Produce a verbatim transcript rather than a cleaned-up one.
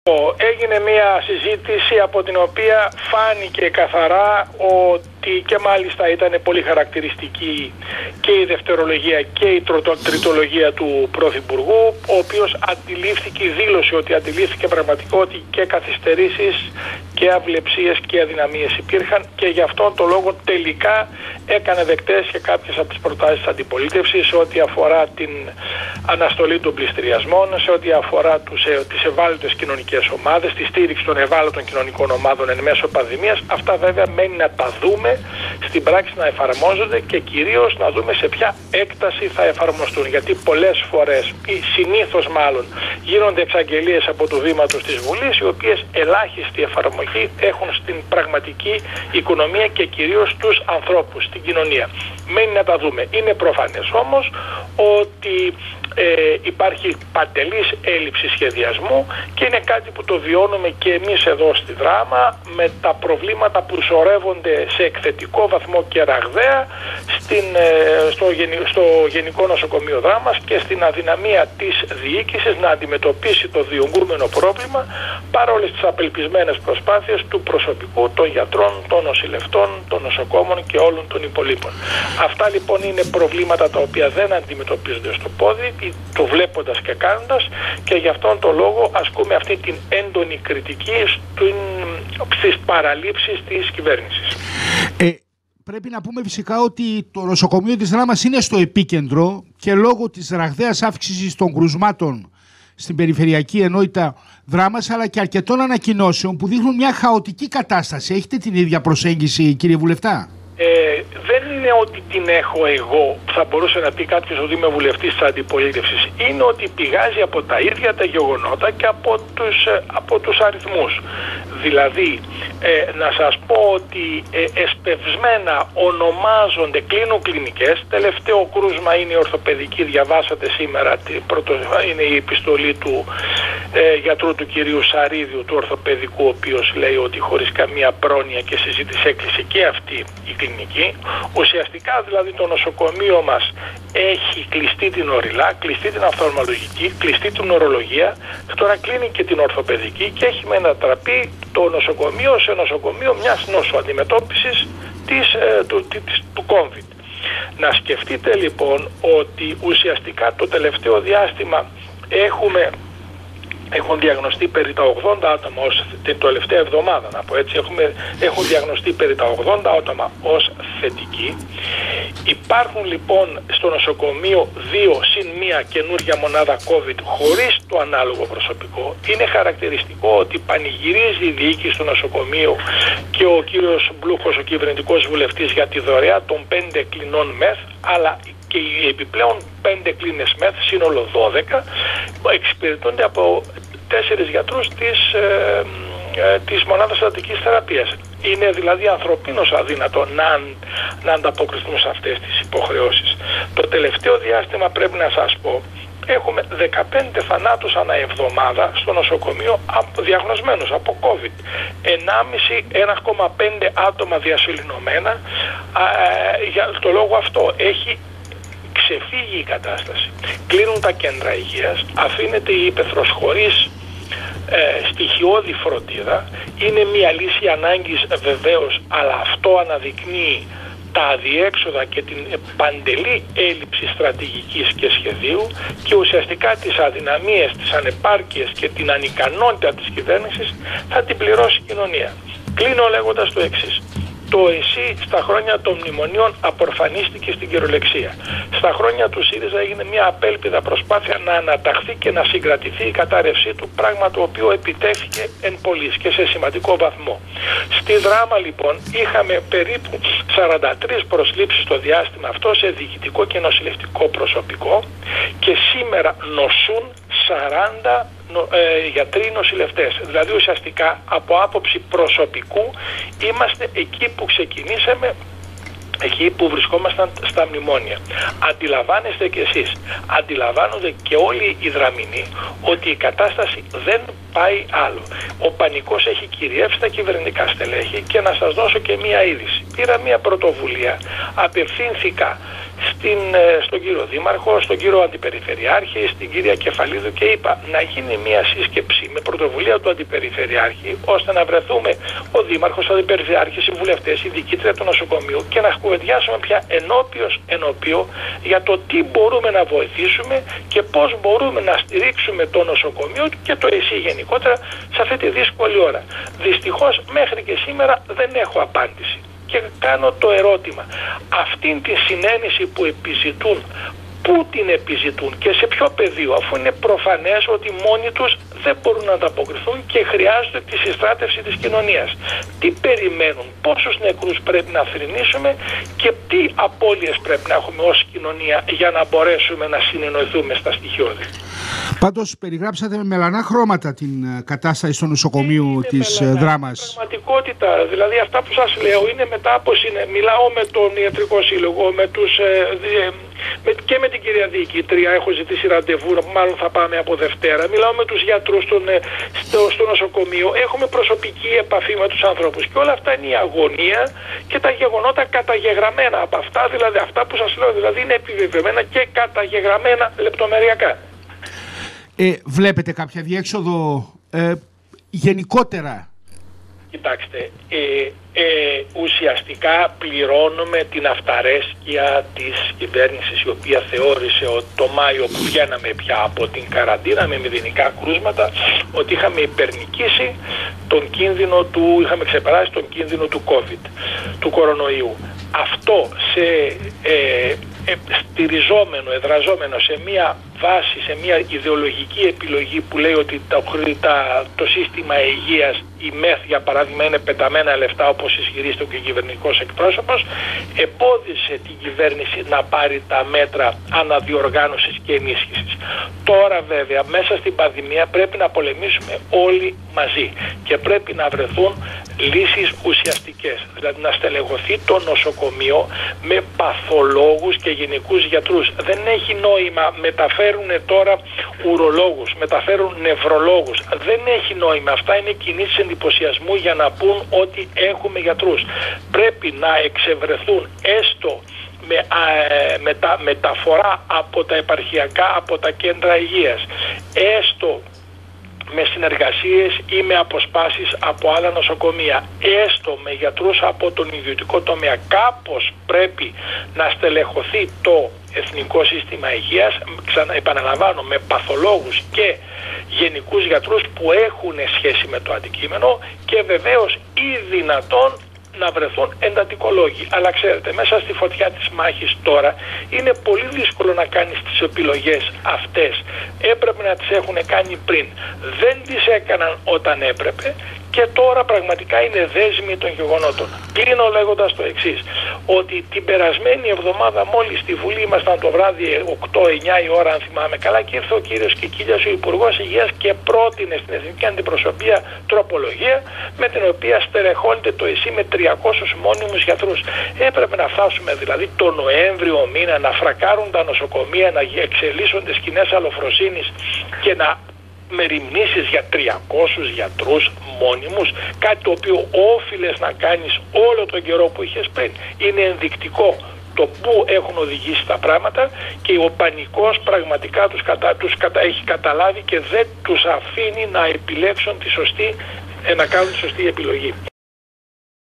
Έγινε μια συζήτηση από την οποία φάνηκε καθαρά ότι και μάλιστα ήταν πολύ χαρακτηριστική και η δευτερολογία και η τριτολογία του Πρωθυπουργού, ο οποίος αντιλήφθηκε, δήλωσε ότι αντιλήφθηκε πραγματικά ότι και καθυστερήσεις και αυλεψίες και αδυναμίες υπήρχαν και γι' αυτόν τον λόγο τελικά έκανε δεκτές και κάποιες από τις προτάσεις της αντιπολίτευσης σε ό,τι αφορά την αναστολή των πληστηριασμών, σε ό,τι αφορά τους, ε, τις ευάλωτες κοινωνικές ομάδες, τη στήριξη των ευάλωτων κοινωνικών ομάδων εν μέσω πανδημίας. Αυτά βέβαια μένει να τα δούμε στην πράξη να εφαρμόζονται και κυρίως να δούμε σε ποια έκταση θα εφαρμοστούν. Γιατί πολλές φορές ή συνήθως μάλλον γίνονται εξαγγελίες από το βήμα τους της Βουλής, οι οποίες ελάχιστη εφαρμογή έχουν στην πραγματική οικονομία και κυρίως τους ανθρώπους, στην κοινωνία. Μένει να τα δούμε. Είναι προφανές όμως ότι Ε, υπάρχει παντελής έλλειψη σχεδιασμού και είναι κάτι που το βιώνουμε και εμείς εδώ στη Δράμα με τα προβλήματα που σωρεύονται σε εκθετικό βαθμό και ραγδαία στην, ε, στο, γενι, στο Γενικό Νοσοκομείο Δράμας και στην αδυναμία της διοίκησης να αντιμετωπίσει το διωγγούμενο πρόβλημα παρόλες τις απελπισμένες προσπάθειες του προσωπικού, των γιατρών, των νοσηλευτών, των νοσοκόμων και όλων των υπολείπων. Αυτά λοιπόν είναι προβλήματα τα οποία δεν αντιμετωπίζονται στο πόδι, το βλέποντας και κάνοντας, και γι' αυτόν τον λόγο ασκούμε αυτή την έντονη κριτική στις παραλήψεις της κυβέρνησης. Ε, πρέπει να πούμε φυσικά ότι το νοσοκομείο της Δράμας είναι στο επίκεντρο και λόγω της ραγδαίας αύξησης των κρουσμάτων στην περιφερειακή ενότητα Δράμας, αλλά και αρκετών ανακοινώσεων που δείχνουν μια χαοτική κατάσταση. Έχετε την ίδια προσέγγιση, κύριε Βουλευτά? Ε, δεν είναι ότι την έχω εγώ, θα μπορούσε να πει κάποιος ότι είμαι βουλευτής της αντιπολίτευσης. Είναι ότι πηγάζει από τα ίδια τα γεγονότα και από τους, από τους αριθμούς. Δηλαδή, ε, να σας πω ότι ε, εσπευσμένα ονομάζονται, κλείνουν κλινικές. Τελευταίο κρούσμα είναι η ορθοπαιδική, διαβάσατε σήμερα, πρωτο, είναι η επιστολή του ε, γιατρού του κυρίου Σαρίδιου, του ορθοπαιδικού, ο οποίος λέει ότι χωρίς καμία πρόνοια και συζήτηση έκλεισε και αυτή η κλινική. Ουσιαστικά δηλαδή το νοσοκομείο μας έχει κλειστεί την οριλά, κλειστεί την αφθαλμολογική, κλειστεί την ορολογία, τώρα κλείνει και την ορθοπαιδική και έχει μετατραπεί το νοσοκομείο σε νοσοκομείο μιας νόσου αντιμετώπισης της, ε, του, της, του COVID. Να σκεφτείτε λοιπόν ότι ουσιαστικά το τελευταίο διάστημα έχουμε έχουν διαγνωστεί περί τα ογδόντα άτομα ως, την τελευταία εβδομάδα να πω έτσι, έχουμε, έχουν διαγνωστεί περί τα ογδόντα άτομα ως θετικοί. Υπάρχουν λοιπόν στο νοσοκομείο δύο συν μία καινούργια μονάδα COVID χωρίς το ανάλογο προσωπικό. Είναι χαρακτηριστικό ότι πανηγυρίζει η διοίκηση του νοσοκομείου και ο κύριος Μπλούχος, ο κυβερνητικός βουλευτής, για τη δωρεά των πέντε κλινών μεθ, αλλά και οι επιπλέον πέντε κλίνες μεθ, σύνολο δώδεκα, εξυπηρετούνται από τέσσερις γιατρούς της, ε, ε, της μονάδας εντατικής θεραπείας. Είναι δηλαδή ανθρωπίνως αδύνατο να, να ανταποκριθούν σε αυτές τις υποχρεώσεις. Το τελευταίο διάστημα πρέπει να σας πω, έχουμε δεκαπέντε θανάτους ανά εβδομάδα στο νοσοκομείο διαγνωσμένους από COVID. ένα κόμμα πέντε άτομα διασωληνωμένα. Ε, για το λόγο αυτό έχει ξεφύγει η κατάσταση. Κλείνουν τα κέντρα υγείας, αφήνεται η ύπαιθρος χωρίς ε, στοιχειώδη φροντίδα. Είναι μια λύση ανάγκης βεβαίως, αλλά αυτό αναδεικνύει τα αδιέξοδα και την παντελή έλλειψη στρατηγικής και σχεδίου και ουσιαστικά τις αδυναμίες, τις ανεπάρκειες και την ανικανότητα της κυβέρνησης θα την πληρώσει η κοινωνία. Κλείνω λέγοντας το εξής. Το ΕΣΥ στα χρόνια των μνημονίων απορφανίστηκε στην κυριολεξία. Στα χρόνια του ΣΥΡΙΖΑ έγινε μια απέλπιδα προσπάθεια να αναταχθεί και να συγκρατηθεί η κατάρρευσή του, πράγμα το οποίο επιτεύχθηκε εν πολλοίς και σε σημαντικό βαθμό. Στη Δράμα λοιπόν είχαμε περίπου σαράντα τρεις προσλήψεις στο διάστημα αυτό σε διοικητικό και νοσηλευτικό προσωπικό και σήμερα νοσούν σαράντα ε, γιατροί νοσηλευτές. Δηλαδή ουσιαστικά από άποψη προσωπικού είμαστε εκεί που ξεκινήσαμε, εκεί που βρισκόμασταν στα μνημόνια. Αντιλαμβάνεστε κι εσείς, αντιλαμβάνονται και όλοι οι Δραμηνοί ότι η κατάσταση δεν πάει άλλο. Ο πανικός έχει κυριεύσει τα κυβερνητικά στελέχη και να σας δώσω και μία είδηση. Πήρα μία πρωτοβουλία, απευθύνθηκα στην, στον κύριο Δήμαρχο, στον κύριο Αντιπεριφερειάρχη, στην κυρία Κεφαλίδου και είπα να γίνει μια σύσκεψη με πρωτοβουλία του Αντιπεριφερειάρχη ώστε να βρεθούμε ο Δήμαρχος, ο Αντιπεριφερειάρχης, οι βουλευτές, η διοικήτρια του νοσοκομείου και να κουβεντιάσουμε πια ενώπιος ενώπιο για το τι μπορούμε να βοηθήσουμε και πώς μπορούμε να στηρίξουμε το νοσοκομείο και το ΕΣΥ γενικότερα σε αυτή τη δύσκολη ώρα. Δυστυχώς μέχρι και σήμερα δεν έχω απάντηση. Και κάνω το ερώτημα, αυτήν τη συνένεση που επιζητούν, πού την επιζητούν και σε ποιο πεδίο, αφού είναι προφανές ότι μόνοι τους δεν μπορούν να ανταποκριθούν και χρειάζονται τη συστράτευση της κοινωνίας. Τι περιμένουν, πόσους νεκρούς πρέπει να θρηνήσουμε και τι απώλειες πρέπει να έχουμε ως κοινωνία για να μπορέσουμε να συνεννοηθούμε στα στοιχειώδη. Πάντως περιγράψατε με μελανά χρώματα την κατάσταση στο νοσοκομείο είναι της μελανά, Δράμας. Πραγματικότητα, δηλαδή αυτά που σας λέω είναι μετά από συνε... μιλάω με τον Ιατρικό Σύλλογο, με τους, ε, με, και με την κυρία Διοικήτρια, έχω ζητήσει ραντεβού, μάλλον θα πάμε από Δευτέρα. Μιλάω με τους γιατρούς στον, στο, στο νοσοκομείο, έχουμε προσωπική επαφή με τους ανθρώπους και όλα αυτά είναι η αγωνία και τα γεγονότα καταγεγραμμένα από αυτά, δηλαδή αυτά που σας λέω, δηλαδή είναι επιβεβαιωμένα και καταγεγραμμένα λεπτομεριακά. Ε, βλέπετε κάποια διέξοδο ε, γενικότερα? Κοιτάξτε, ε, ε, ουσιαστικά πληρώνουμε την αυταρέσκεια της κυβέρνησης, η οποία θεώρησε ότι το Μάιο που βγαίναμε πια από την καραντίνα με μηδενικά κρούσματα, ότι είχαμε υπερνικήσει τον κίνδυνο του, είχαμε ξεπεράσει τον κίνδυνο του COVID, του κορονοϊού. Αυτό σε ε, ε, στηριζόμενο, εδραζόμενο σε μια βάση, σε μια ιδεολογική επιλογή που λέει ότι το, το σύστημα υγείας, η ΜΕΘ για παράδειγμα, είναι πεταμένα λεφτά όπως ισχυρίζεται και ο κυβερνητικός εκπρόσωπος, εμπόδισε την κυβέρνηση να πάρει τα μέτρα αναδιοργάνωσης και ενίσχυσης. Τώρα βέβαια μέσα στην πανδημία πρέπει να πολεμήσουμε όλοι μαζί και πρέπει να βρεθούν λύσεις ουσιαστικές, δηλαδή να στελεχωθεί το νοσοκομείο με παθολόγους και γενικούς γιατρούς. Δεν έχει νόημα, μεταφέρουν τώρα ουρολόγους, μεταφέρουν νευρολόγους. Δεν έχει νόημα. Αυτά είναι κινήσεις εντυπωσιασμού για να πούν ότι έχουμε γιατρούς. Πρέπει να εξευρεθούν έστω με α, μετα, μεταφορά από τα επαρχιακά, από τα κέντρα υγείας, έστω με συνεργασίες ή με αποσπάσεις από άλλα νοσοκομεία, έστω με γιατρούς από τον ιδιωτικό τομέα. Κάπως πρέπει να στελεχωθεί το Εθνικό Σύστημα Υγείας, ξανα, επαναλαμβάνω, με παθολόγους και γενικούς γιατρούς που έχουν σχέση με το αντικείμενο και βεβαίως ή δυνατόν να βρεθούν εντατικολόγοι. Αλλά ξέρετε, μέσα στη φωτιά της μάχης τώρα είναι πολύ δύσκολο να κάνεις τις επιλογές αυτές. Έπρεπε να τις έχουν κάνει πριν. Δεν τις έκαναν όταν έπρεπε και τώρα πραγματικά είναι δέσμοι των γεγονότων. Κλείνω λέγοντας το εξής, ότι την περασμένη εβδομάδα μόλις στη Βουλή ήμασταν το βράδυ οκτώ εννιά η ώρα αν θυμάμαι καλά και ήρθε ο κύριος Κικίλιας, ο Υπουργός Υγείας, και πρότεινε στην Εθνική Αντιπροσωπεία τροπολογία με την οποία στερεχώνεται το ΕΣΥ με τριακόσιους μόνιμους γιατρούς. Έπρεπε να φτάσουμε δηλαδή το Νοέμβριο μήνα να φρακάρουν τα νοσοκομεία, να εξελίσσονται σκηνές αλοφροσύνης και να μεριμνήσεις για τριακόσιους γιατρούς μόνιμους, κάτι το οποίο όφιλες να κάνεις όλο τον καιρό που είχες πριν. Είναι ενδεικτικό το πού έχουν οδηγήσει τα πράγματα και ο πανικός πραγματικά τους, κατα... τους κατα... έχει καταλάβει και δεν τους αφήνει να επιλέξουν τη σωστή, να κάνουν τη σωστή επιλογή.